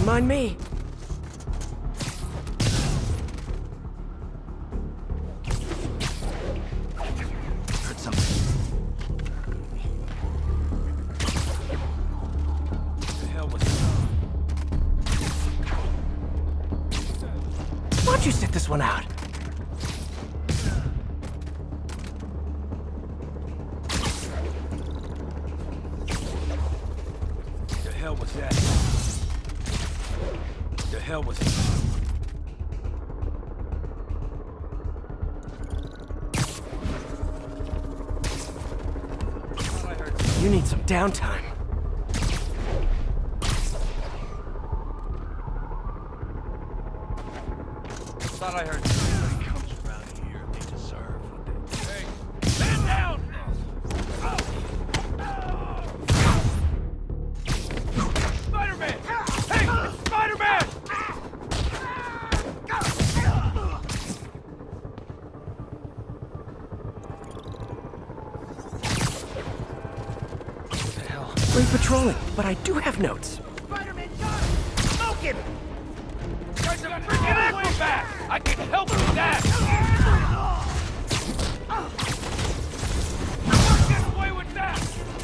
mind me. Heard something. What the hell was that? Why don't you sit this one out? The hell was that? The hell was that? You need some downtime. Thought I heard somebody comes around here, they deserve what they... Hey, stand down! Spider-Man! Hey, it's Spider-Man! What the hell? Great patrolling, but I do have notes. Spider-Man got him! Smoke him! Guys, I'm freaking acrobat! I can help with that! Get away with that!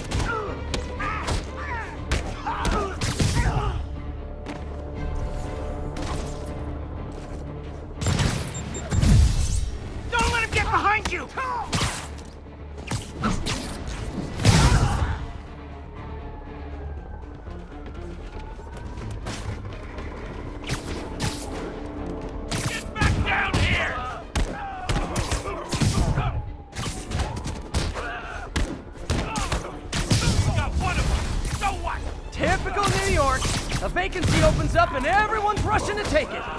Don't let him get behind you! Get back down here! We got one of them! So what? Typical New York. A vacancy opens up and everyone's rushing to take it.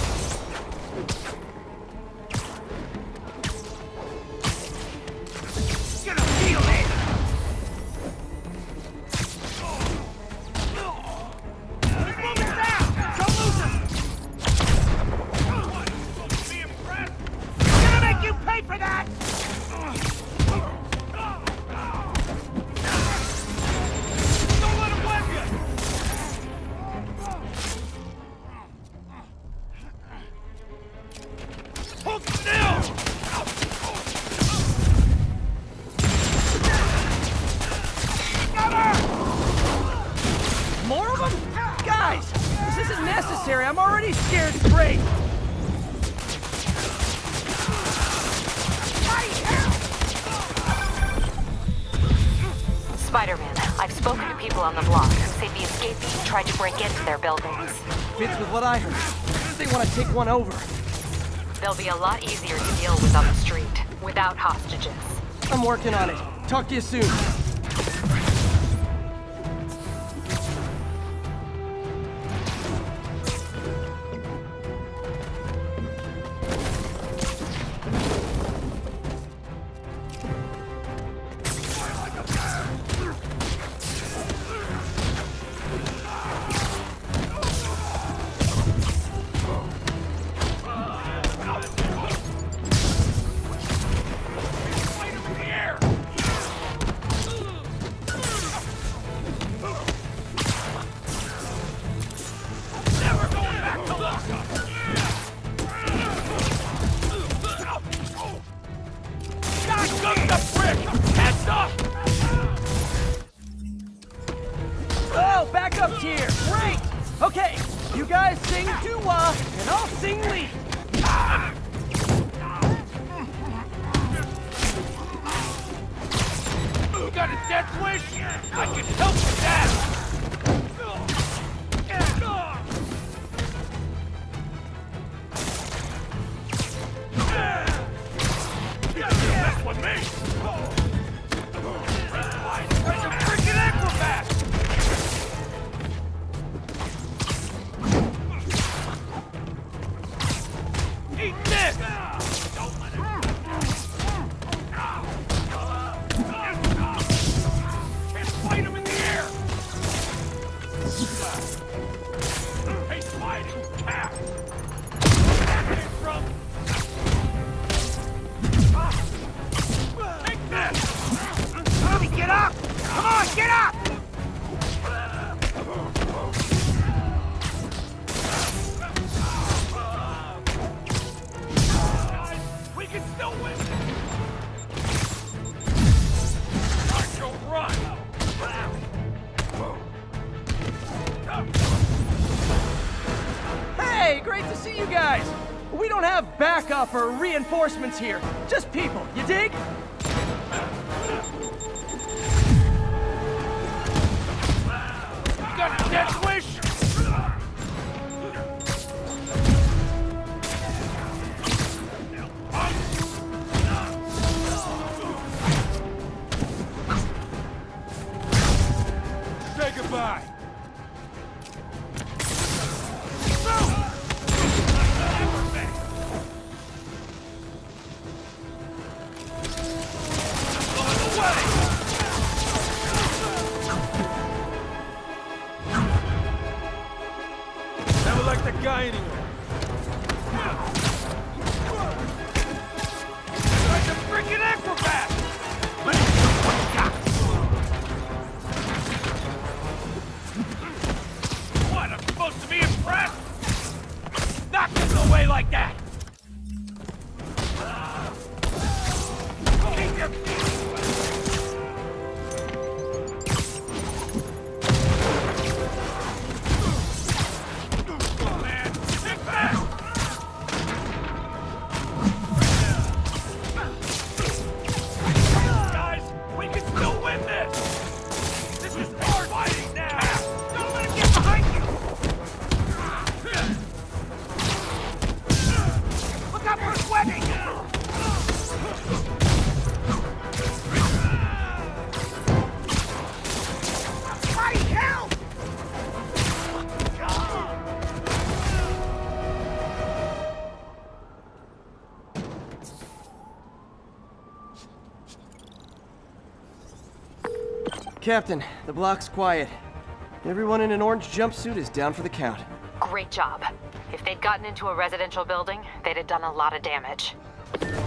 Gonna feel it! He's moving down! Don't lose him! What? You supposed to be impressed? Gonna make you pay for that! Don't let him web you! Hold still! More of them? Guys, this isn't necessary. I'm already scared straight. Spider-Man, I've spoken to people on the block who say the escapees tried to break into their buildings. Fits with what I heard. They want to take one over. They'll be a lot easier to deal with on the street, without hostages. I'm working on it. Talk to you soon. Fight him in the air! Never going back to lockup! Shotgun the brick! Heads up! Oh, backup tier. Great. Okay, you guys sing doo-wah, and I'll sing lead. You got a death wish? I can help with that! You mess with me! Like a freaking acrobat! Eat this! Don't let it. Can't fight him in the air! Hey, fighting cat! Where came from? Take this! Tommy, get up! Come on, get up! backup or reinforcements here. Just people, you dig? You got a death wish? Say goodbye. Never liked that guy anyway. Like a freaking acrobat! What, I'm supposed to be impressed? Not getting away like that! Keep your feet! Captain, the block's quiet. Everyone in an orange jumpsuit is down for the count. Great job. If they'd gotten into a residential building, they'd have done a lot of damage.